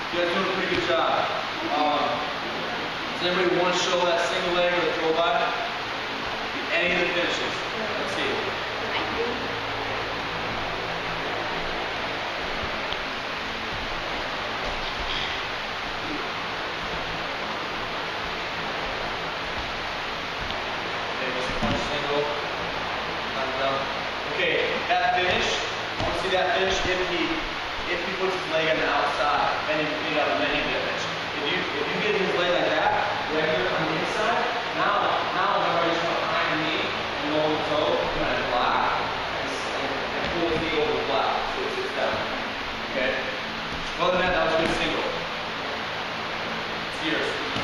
You guys doing a pretty good job. Does anybody want to show that single leg or the throw by? Any of the finishes? Let's see. Okay, just a punch single. Okay, that finish. I want to see that finish if he puts his leg on the outside, then he got a many finish. If you get his leg like that, regular on the inside, now I'm already just behind the knee and lower the toe, and I block and pull his knee over the block so it sits down. Okay? Other than that was a good single. It's yours.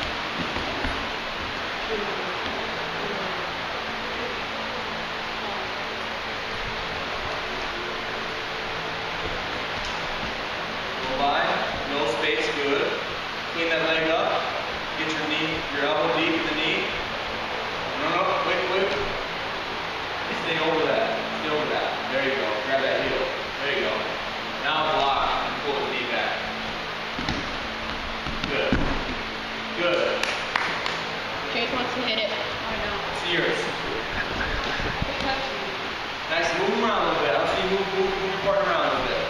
No space, good. Clean that leg up. Get your knee, your elbow deep in the knee. No, wait. Stay over that. Stay over that. There you go. Grab that heel. There you go. Now block and pull the knee back. Good. Jake wants to hit it. I know. It's yours. Nice. Move around a little bit. I'll see you move your partner around a little bit.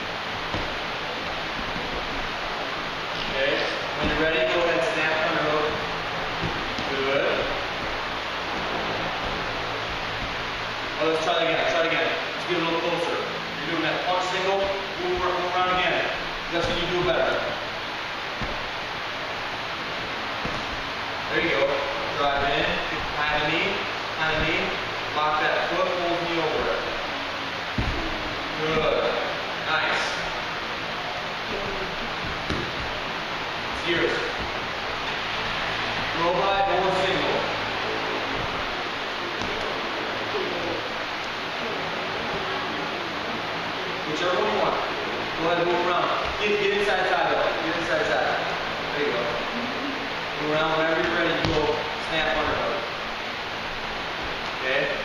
Okay, when you're ready, go ahead and snap on the hook. Good. Oh, let's try it again. Let's get a little closer. You're doing that punch single, move around again. That's when you do better. There you go. Drive in, behind the knee, lock that foot, hold the knee over it. Good. Nice. Yours. Throw by or single. Whichever one you want. Go ahead and move around. Get inside side though. Get inside side. There you go. Move around whenever you're ready. You go snap underhook. Okay.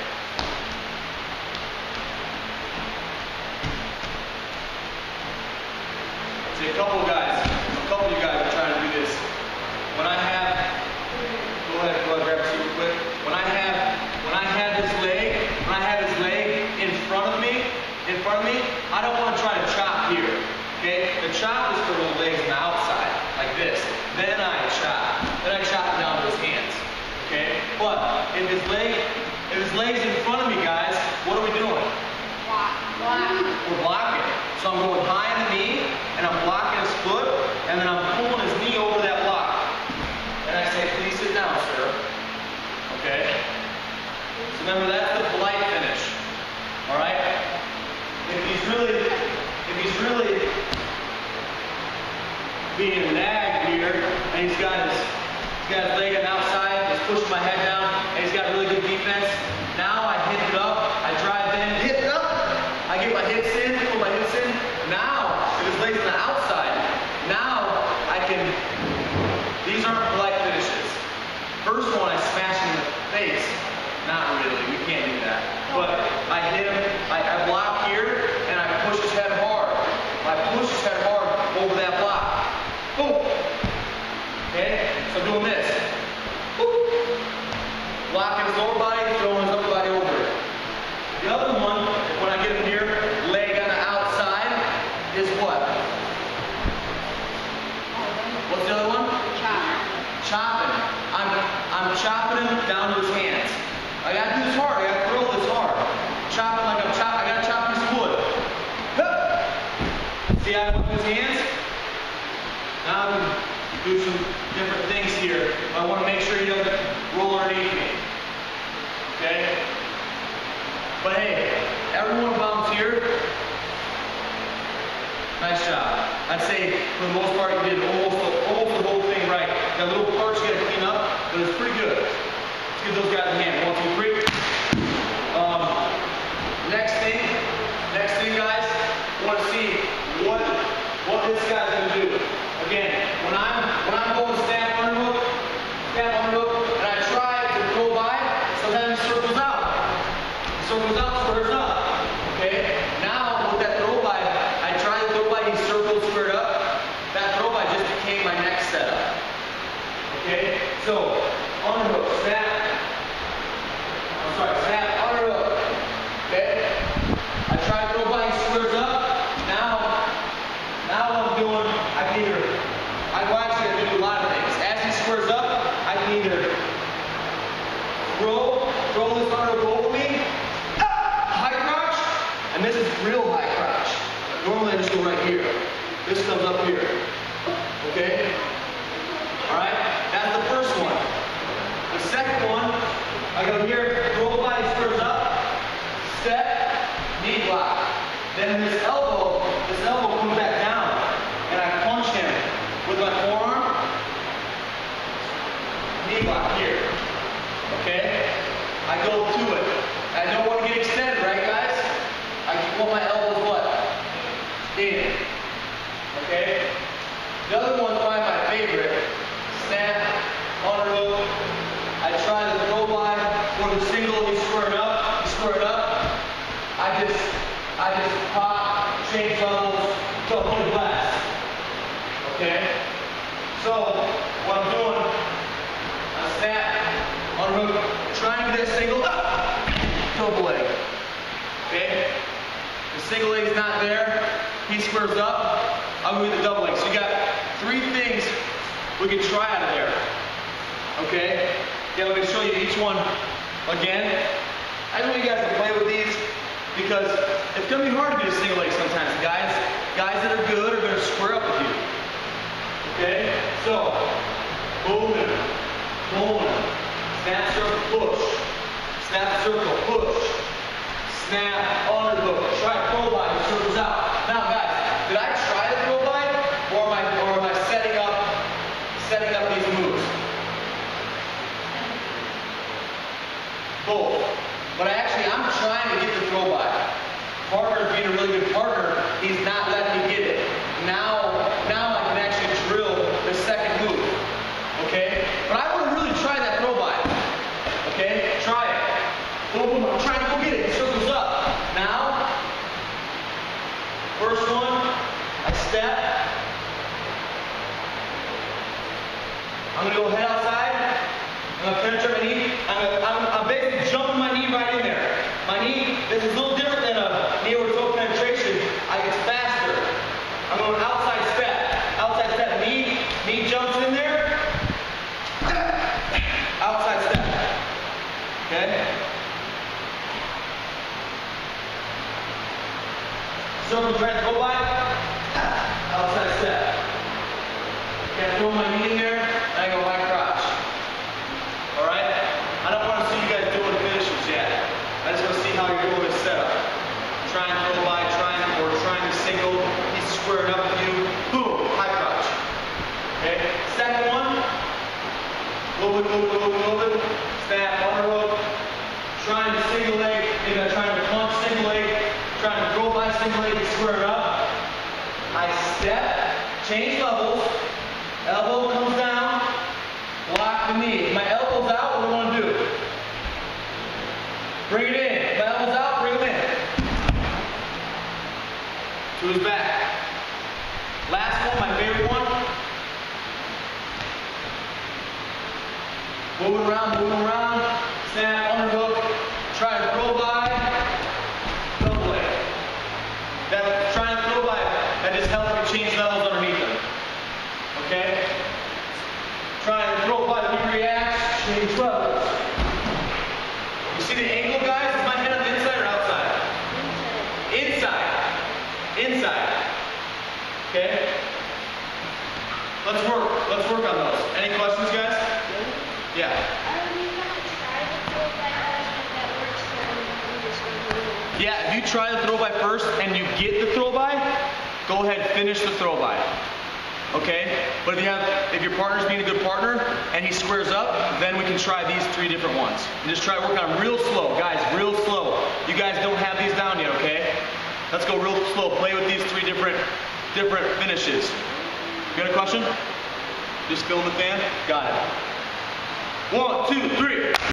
See a couple of you guys are trying to do this. When I have, go ahead, grab a seat real quick. When I have his leg in front of me, I don't want to try to chop here. Okay? The chop is for the legs on the outside, like this. Then I chop. Then I chop down to his hands. Okay? But if his leg's in front of me, guys, what are we doing? We're blocking. So I'm going high in the knee, and I'm blocking his foot, and then I'm pulling his knee over that block. And I say, please sit down, sir. Okay? So remember, that's the polite finish. Alright? If he's really being nagged here, and he's got his leg on the outside, he's pushing my head down, and he's got really good defense, now I hit it up, I drive in, hit it up, I get my hips in, pull my hips in. Now, if his leg's on the outside, now I can, these aren't polite finishes. First one, I smash him in the face. Not really, we can't do that. But I hit him, I block here, and I push his head hard. I push his head hard over that block. Boom. Okay, so I'm doing this. Boom. Blocking his lower body, throwing his upper body over it. The other one, when I get him here, leg on the outside, is what? What's the other one? Chopping. I'm chopping him down to his hands. I gotta do this hard. I gotta throw this hard. Chopping like I'm chopping. I gotta chop this wood. See how I put his hands? Now I'm gonna do some different things here. I want to make sure he doesn't roll underneath me. Okay? But hey, everyone volunteered. Nice job. I'd say for the most part you did almost the whole thing right. That little part you gotta clean up, but it's pretty good. Let's give those guys a hand. 1, 2, 3. Next thing guys, I want to see what this guy's gonna do. Again, when I'm going snap underhook, and I try to go by, sometimes he circles out. He circles out, squares up. Okay? Now with that throw by, I try to throw by, he circles squared up. That throw by Okay? So, underhook, snap. I'm sorry, snap, underhook. Okay? I try to throw by, he squares up. Now what I'm doing, I can do a lot of things. As he squares up, I can either throw this underhook over me, high crouch, and this is real high crouch. Normally I just go right here. This comes up here. Okay? Alright? That's the first one. The second one, I go here, throw the body, squares up, step, knee block. Then this elbow comes back down, and I punch him with my forearm, knee block here. Okay? I go to it. I don't want to get extended, right guys? I want my elbows what? In. Okay? The other one's probably my favorite. Snap, underhook. I try to throw by for the single, he's squared up, I just pop, change levels, go to blast. Okay? So, what I'm doing, I snap, underhook, trying to get that single up, double leg. Okay? The single leg's not there, he squares up, I'm going to the double leg. So you got 3 things we can try out of there. Okay? Yeah, let me show you each one again. I want you guys to play with these because it's going to be hard to do a single leg sometimes. Guys that are good are going to square up with you. Okay? So, moving, snap, circle, push. Snap, circle, push. Snap, underhook. Try to throw by, the circle's out. Now guys, did I try to throw by or am I setting up these moves? Both. But I'm trying to get the throw by. Partner being a really good partner, he's not letting me get it. Now I can actually drill the second move. Okay? But I want to really try that throw by. Okay? Try it. Boom, I'm trying to go get it. It circles up. Now, first one, I step. I'm going to go head outside. I'm going to penetrate my knee. I'm basically jumping my knee right in there. My knee, this is a little different than a knee over toe penetration. It's faster. I'm going outside step. Outside step. Knee jumps in there. Outside step. Okay? Circle, try to go by. Outside step. Okay, I throw my knee in there, and I go high crotch. Alright? I don't want to see you guys doing finishes yet. I just want to see how you're doing this setup. Trying to throw by, trying to single. He's squaring up with you. Boom, high crotch. Okay? Second one. Move it. Snap, underhook. Trying to single leg, trying to punch single leg. Trying to throw by single leg and square it up. I step, change levels, elbow comes down, lock the knee. If my elbow's out, what do I want to do? Bring it in. If my elbow's out, bring it in. To his back. Last one, my favorite one. Moving around, snap, underhook, try to throw by. Trying to throw by, that just helps me change levels underneath them. Okay? Trying to throw by, he reacts, change levels. You see the angle, guys? Is my head on the inside or outside? Inside. Okay? Let's work on those. Any questions, guys? Yeah. Yeah, if you try the throw by first and you get the throw by, go ahead, finish the throw by. Okay? But if your partner's being a good partner and he squares up, then we can try these 3 different ones. And just try working on them real slow, guys, real slow. You guys don't have these down yet, okay? Let's go real slow. Play with these 3 different finishes. You got a question? Just filling the fan? Got it. 1, 2, 3.